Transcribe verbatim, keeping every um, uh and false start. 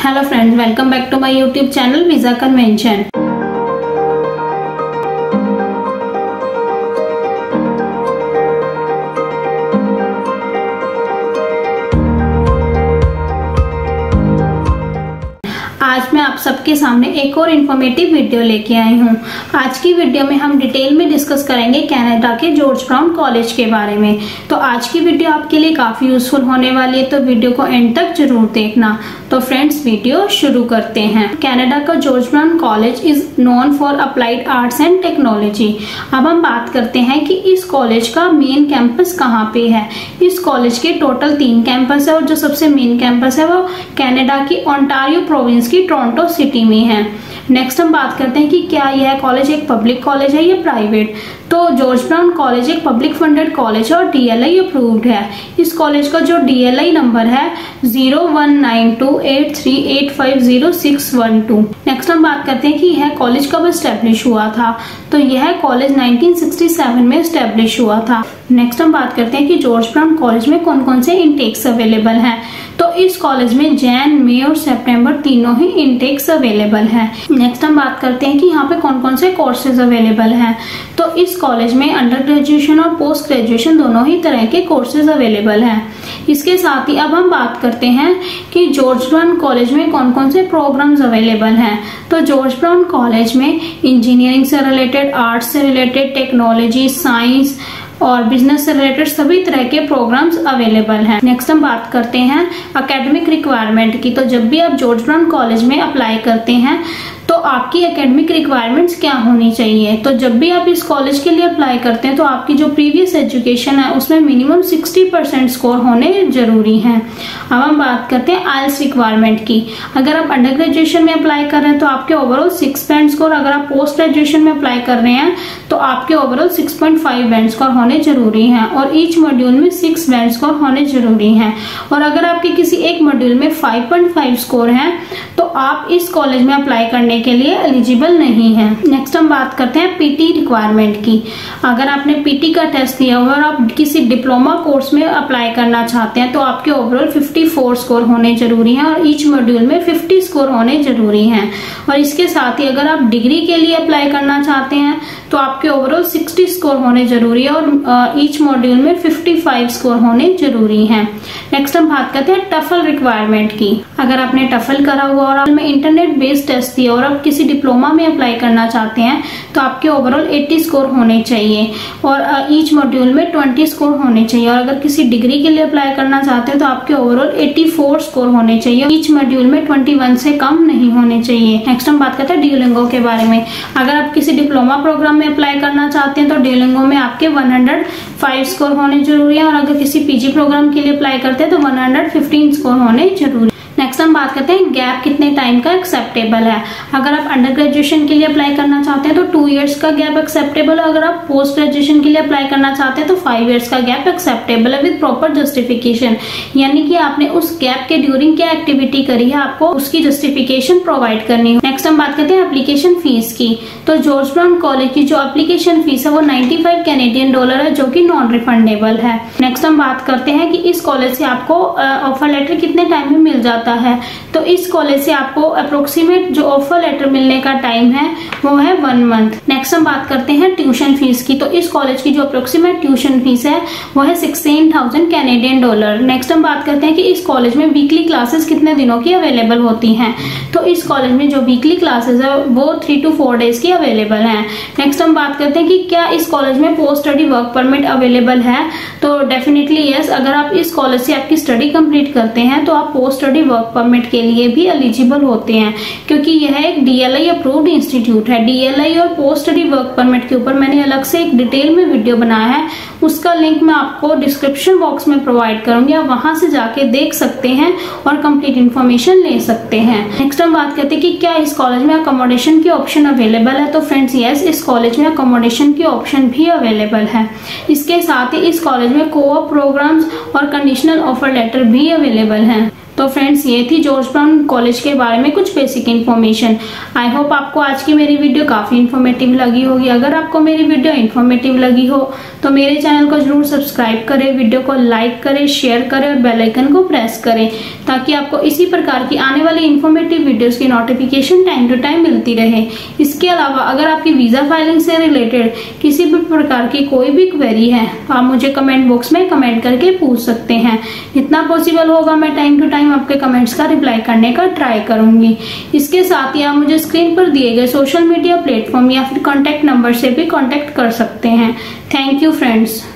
Hello friends, welcome back to my YouTube channel visa convention. आज मैं आप सबके सामने एक और इन्फॉर्मेटिव वीडियो लेके आई हूँ। आज की वीडियो में हम डिटेल में डिस्कस करेंगे कनाडा के जॉर्ज ब्राउन कॉलेज के बारे में। तो आज की वीडियो आपके लिए काफी यूजफुल होने वाली है, तो वीडियो को एंड तक जरूर देखना। तो फ्रेंड्स, वीडियो शुरू करते हैं। कनाडा का George Brown college is known for applied arts and technology. अब हम बात करते हैं कि इस कॉलेज का मेन कैंपस कहाँ पे है। इस कॉलेज के टोटल तीन कैंपस है और जो सबसे मेन कैंपस है वो कनाडा की ओंटारियो प्रोविंस की टोरंटो सिटी में है। नेक्स्ट हम बात करते हैं कि क्या यह कॉलेज एक पब्लिक कॉलेज है या प्राइवेट। तो जॉर्ज ब्राउन कॉलेज एक पब्लिक फंडेड कॉलेज है और डीएलआई अप्रूव्ड है। इस कॉलेज का जो डीएलआई नंबर है zero one nine two eight three eight five zero six one two. Next हम बात करते हैं कि यह कॉलेज कब एस्टेब्लिश हुआ था। तो यह कॉलेज नाइनटीन सिक्सटी सेवन में एस्टेब्लिश हुआ था। नेक्स्ट हम बात करते हैं कि जॉर्ज ब्राउन कॉलेज में कौन कौन से इनटेक्स अवेलेबल हैं। तो इस कॉलेज में जैन, मई और सितंबर तीनों ही इनटेक्स अवेलेबल हैं। नेक्स्ट हम बात करते हैं कि यहाँ पे कौन कौन से कोर्सेज अवेलेबल हैं। तो इस कॉलेज में अंडर ग्रेजुएशन और पोस्ट ग्रेजुएशन दोनों ही तरह के कोर्सेज अवेलेबल हैं। इसके साथ ही अब हम बात करते हैं कि जॉर्ज ब्राउन कॉलेज में कौन कौन से प्रोग्राम्स अवेलेबल हैं। तो जॉर्ज ब्राउन कॉलेज में इंजीनियरिंग से रिलेटेड, आर्ट्स से रिलेटेड, टेक्नोलॉजी, साइंस और बिजनेस से रिलेटेड सभी तरह के प्रोग्राम्स अवेलेबल हैं। नेक्स्ट हम बात करते हैं एकेडमिक रिक्वायरमेंट की। तो जब भी आप जॉर्ज ब्राउन कॉलेज में अप्लाई करते हैं तो आपकी एकेडमिक रिक्वायरमेंट्स क्या होनी चाहिए। तो जब भी आप इस कॉलेज के लिए अप्लाई करते हैं तो आपकी जो प्रीवियस एजुकेशन है उसमें मिनिमम सिक्सटी परसेंट स्कोर होने जरूरी हैं। अब हम बात करते हैं आइल्स रिक्वायरमेंट की। अगर आप अंडर ग्रेजुएशन में अप्लाई कर रहे हैं तो आपके ओवरऑल सिक्स बैंड स्कोर, अगर आप पोस्ट ग्रेजुएशन में अप्लाई कर रहे हैं तो आपके overall six point five band score होने जरूरी है और ईच मॉड्यूल में सिक्स बैंड स्कोर होने जरूरी है। और अगर आपके किसी एक मॉड्यूल में फाइव पॉइंट फाइव स्कोर है तो आप इस कॉलेज में अप्लाई करने के लिए एलिजिबल नहीं है। नेक्स्ट हम बात करते हैं पीटी रिक्वायरमेंट की। अगर आपने पीटी का टेस्ट दिया हुआ और आप किसी डिप्लोमा कोर्स में अप्लाई करना चाहते हैं तो आपके ओवरऑल फिफ्टी फोर स्कोर होने जरूरी है और ईच मॉड्यूल में फिफ्टी स्कोर होने जरूरी हैं। और इसके साथ ही अगर आप डिग्री के लिए अप्लाई करना चाहते हैं तो आपके ओवरऑल सिक्सटी स्कोर होने जरूरी है और ईच मॉड्यूल में फिफ्टी फाइव स्कोर होने जरूरी हैं। नेक्स्ट हम बात करते हैं टफल रिक्वायरमेंट की। अगर आपने टफल करा हुआ और आपने इंटरनेट बेस्ड टेस्ट दिया और आप किसी डिप्लोमा में अप्लाई करना चाहते हैं तो आपके ओवरऑल एटी स्कोर होने चाहिए और ईच मॉड्यूल में ट्वेंटी स्कोर होने चाहिए। और अगर किसी डिग्री के लिए अप्लाई करना चाहते हैं तो आपके ओवरऑल एटी फोर स्कोर होने चाहिए, ईच मॉड्यूल में ट्वेंटी वन से कम नहीं होने चाहिए। नेक्स्ट हम बात करते हैं ड्यूलिंगो के बारे में। अगर आप किसी डिप्लोमा प्रोग्राम में अप्लाई करना चाहते हैं तो ड्यूलिंगो में आपके वन हंड्रेड फाइव स्कोर होने जरूरी है और अगर किसी पीजी प्रोग्राम के लिए अप्लाई करते हैं तो वन हंड्रेड फिफ्टीन स्कोर होने जरूरी है। नेक्स्ट हम बात करते हैं गैप कितने टाइम का एक्सेप्टेबल है। अगर आप अंडर ग्रेजुएशन के लिए अप्लाई करना चाहते हैं तो टू इयर्स का गैप एक्सेप्टेबल है। अगर आप पोस्ट ग्रेजुएशन के लिए अप्लाई करना चाहते हैं तो फाइव इयर्स का गैप एक्सेप्टेबल है विद प्रॉपर जस्टिफिकेशन, यानी कि आपने उस गैप के ड्यूरिंग क्या एक्टिविटी करी है आपको उसकी जस्टिफिकेशन प्रोवाइड करनी हो। नेक्स्ट हम बात करते हैं एप्लीकेशन फीस की। तो जॉर्ज ब्राउन कॉलेज की जो एप्लीकेशन फीस है वो नाइन्टी फाइव कैनेडियन डॉलर है जो कि नॉन रिफंडेबल है। नेक्स्ट हम बात करते हैं कि इस कॉलेज से आपको ऑफर लेटर कितने टाइम में मिल जाता है। तो इस कॉलेज से आपको अप्रोक्सीमेट जो ऑफर लेटर मिलने का टाइम है वो है वन मंथ। नेक्स्ट हम बात करते हैं ट्यूशन फीस की। तो इस कॉलेज की जो अप्रोक्सीमेट ट्यूशन फीस है वो है sixteen thousand Canadian dollar. Next हम बात करते हैं कि इस कॉलेज में वीकली क्लासेस कितने दिनों की अवेलेबल होती हैं। तो इस कॉलेज में जो वीकली क्लासेस है वो थ्री टू फोर डेज की अवेलेबल है। नेक्स्ट हम बात करते हैं कि क्या इस कॉलेज में post study work permit available है। तो डेफिनेटली यस, अगर आप इस कॉलेज से आपकी स्टडी कंप्लीट करते हैं तो आप पोस्ट स्टडी वर्क परमिट के लिए भी एलिजिबल होते हैं क्योंकि यह एक डीएलआई अप्रूव्ड इंस्टीट्यूट है। डीएलआई और पोस्ट स्टडी वर्क परमिट के ऊपर मैंने अलग से एक डिटेल में वीडियो बनाया है, उसका लिंक मैं आपको डिस्क्रिप्शन बॉक्स में प्रोवाइड करूंगी, आप वहां से जाके देख सकते हैं और कंप्लीट इन्फॉर्मेशन ले सकते हैं। नेक्स्ट हम बात करते हैं कि क्या इस कॉलेज में अकोमोडेशन की ऑप्शन अवेलेबल है। तो फ्रेंड्स यस, इस कॉलेज में अकोमोडेशन की ऑप्शन भी अवेलेबल है। इसके साथ ही इस कॉलेज में कोऑप प्रोग्राम्स और कंडीशनल ऑफर लेटर भी अवेलेबल हैं। तो फ्रेंड्स ये थी जॉर्ज ब्राउन कॉलेज के बारे में कुछ बेसिक इन्फॉर्मेशन। आई होप आपको आज की मेरी वीडियो काफी इन्फॉर्मेटिव लगी होगी। अगर आपको मेरी वीडियो इन्फॉर्मेटिव लगी हो तो मेरे चैनल को जरूर सब्सक्राइब करें, वीडियो को लाइक करें, शेयर करें और बेल आइकन को प्रेस करें ताकि आपको इसी प्रकार की आने वाली इन्फॉर्मेटिव वीडियोस की नोटिफिकेशन टाइम टू टाइम मिलती रहे। इसके अलावा अगर आपकी वीजा फाइलिंग से रिलेटेड किसी भी प्रकार की कोई भी क्वेरी है तो आप मुझे कमेंट बॉक्स में कमेंट करके पूछ सकते हैं। जितना पॉसिबल होगा मैं टाइम टू टाइम आपके कमेंट्स का रिप्लाई करने का ट्राई करूंगी। इसके साथ ही आप मुझे स्क्रीन पर दिए गए सोशल मीडिया प्लेटफॉर्म या फिर कॉन्टेक्ट नंबर से भी कॉन्टेक्ट कर सकते हैं। Thank you friends.